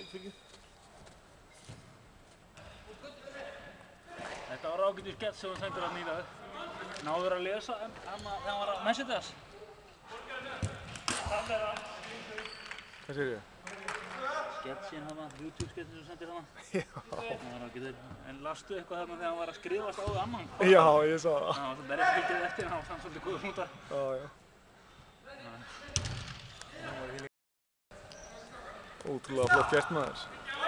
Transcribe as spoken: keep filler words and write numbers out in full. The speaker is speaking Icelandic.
fyrir. Þetta var ágætis skets sem hann sendur hann í dag. Náður að lesa hann þegar hann var að messagea þess. Það er hann. Hvað segir ég? Sketsin hann, YouTube-sketsin sem sendir hann. Já. Það var ágætis. En lastu eitthvað þarna þegar hann var að skrifast á þau annan? Já, ég sá það. Það var svo berið skildið eftir hann og þann svolítið góður hnútar. Já, já. Ótrúlega flott gert maður.